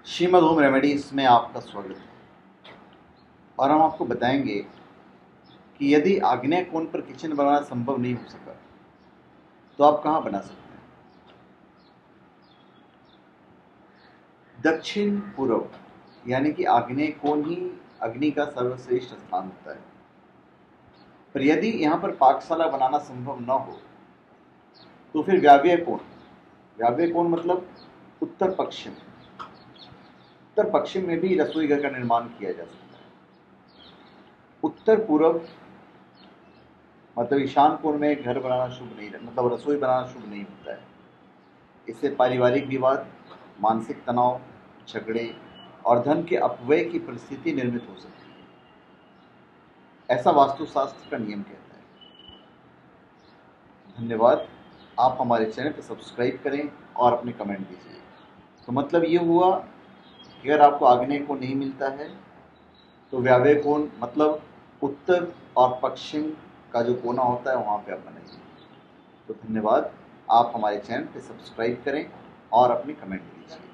Shrimad home remedies में आपका स्वागत है। और हम आपको बताएंगे कि यदि आग्नेय कोण पर किचन बनाना संभव नहीं हो सका तो आप कहाँ बना सकते हैं। दक्षिण पूर्व यानी कि आग्नेय कोण ही अग्नि का सर्वश्रेष्ठ स्थान होता है। पर यदि यहाँ पर पाकशाला बनाना संभव न हो तो फिर व्याव्य कोण मतलब उत्तर पश्चिम में भी रसोई घर का निर्माण किया जा सकता है। उत्तर पूर्व मतलब ईशान कोण में घर बनाना शुभ नहीं, मतलब रसोई बनाना शुभ नहीं होता है। इससे पारिवारिक विवाद, मानसिक तनाव, झगड़े और धन के अपव्यय की परिस्थिति निर्मित हो सकती है। ऐसा वास्तुशास्त्र का नियम कहता है। धन्यवाद। आप हमारे चैनल को सब्सक्राइब करें और अपने कमेंट दीजिए। तो मतलब ये हुआ कि अगर आपको आग्नेय कोण नहीं मिलता है तो व्याव्य कोण मतलब उत्तर और पश्चिम का जो कोना होता है वहाँ पे आप बनाइए। तो धन्यवाद। आप हमारे चैनल पे सब्सक्राइब करें और अपनी कमेंट दीजिए।